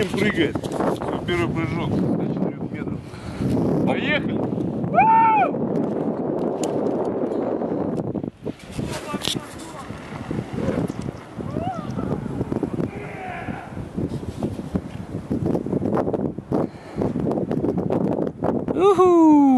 Прыгает. Первый прыжок до 4 метров. Поехали! Уху!